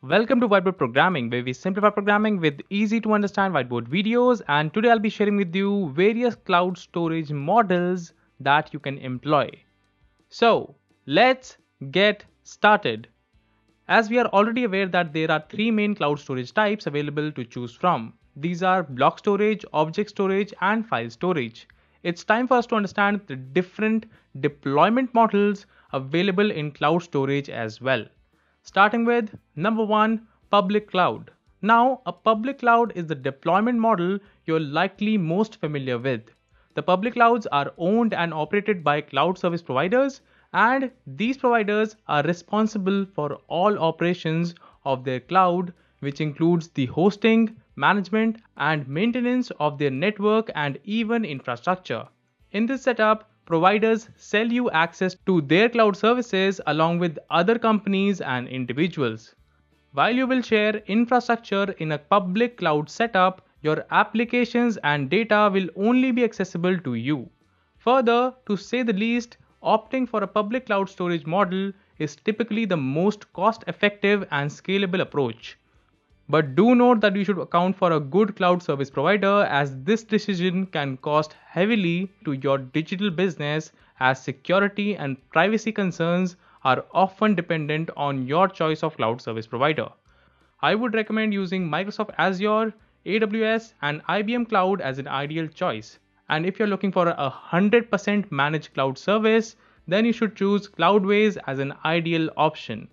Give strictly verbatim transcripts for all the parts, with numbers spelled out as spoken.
Welcome to Whiteboard Programming, where we simplify programming with easy to understand whiteboard videos. And today I'll be sharing with you various cloud storage models that you can employ. So let's get started. As we are already aware that there are three main cloud storage types available to choose from. These are block storage, object storage, and file storage. It's time for us to understand the different deployment models available in cloud storage as well. Starting with number one, public cloud. Now, a public cloud is the deployment model you're likely most familiar with. The public clouds are owned and operated by cloud service providers, and these providers are responsible for all operations of their cloud, which includes the hosting, management, and maintenance of their network and even infrastructure. In this setup, providers sell you access to their cloud services along with other companies and individuals. While you will share infrastructure in a public cloud setup, your applications and data will only be accessible to you. Further, to say the least, opting for a public cloud storage model is typically the most cost-effective and scalable approach. But do note that you should account for a good cloud service provider, as this decision can cost heavily to your digital business, as security and privacy concerns are often dependent on your choice of cloud service provider. I would recommend using Microsoft Azure, A W S, and I B M Cloud as an ideal choice. And if you're looking for a one hundred percent managed cloud service, then you should choose Cloudways as an ideal option.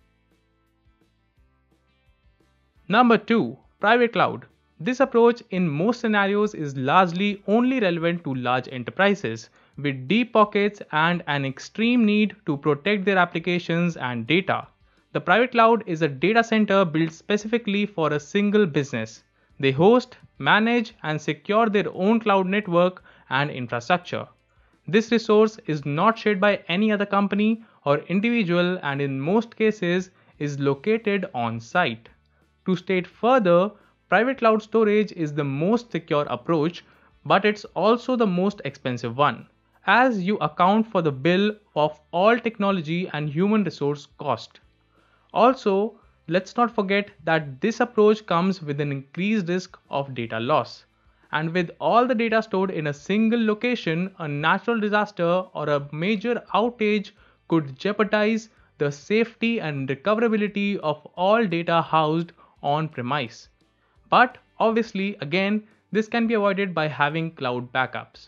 Number two, private cloud. This approach in most scenarios is largely only relevant to large enterprises with deep pockets and an extreme need to protect their applications and data. The private cloud is a data center built specifically for a single business. They host, manage, and secure their own cloud network and infrastructure. This resource is not shared by any other company or individual, and in most cases is located on site. To state further, private cloud storage is the most secure approach, but it's also the most expensive one, as you account for the bill of all technology and human resource cost. Also, let's not forget that this approach comes with an increased risk of data loss. And with all the data stored in a single location, a natural disaster or a major outage could jeopardize the safety and recoverability of all data housed on premise. But obviously, again, this can be avoided by having cloud backups.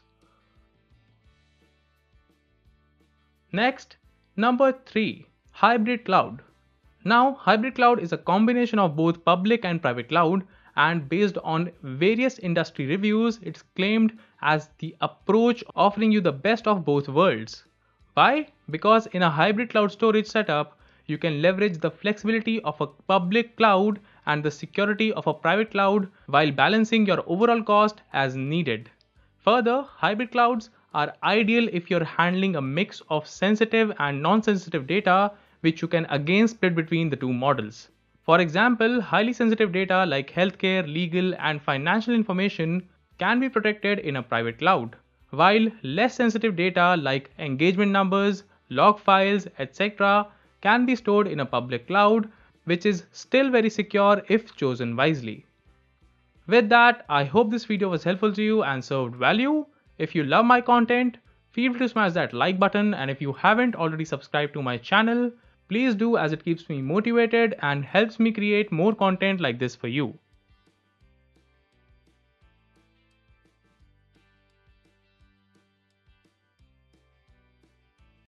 Next, number three, hybrid cloud. Now, hybrid cloud is a combination of both public and private cloud, and based on various industry reviews, it's claimed as the approach offering you the best of both worlds. Why? Because in a hybrid cloud storage setup, you can leverage the flexibility of a public cloud and the security of a private cloud while balancing your overall cost as needed. Further, hybrid clouds are ideal if you're handling a mix of sensitive and non-sensitive data, which you can again split between the two models. For example, highly sensitive data like healthcare, legal, and financial information can be protected in a private cloud, while less sensitive data like engagement numbers, log files, et cetera can be stored in a public cloud, which is still very secure if chosen wisely. With that, I hope this video was helpful to you and served value. If you love my content, feel free to smash that like button, and if you haven't already subscribed to my channel, please do, as it keeps me motivated and helps me create more content like this for you.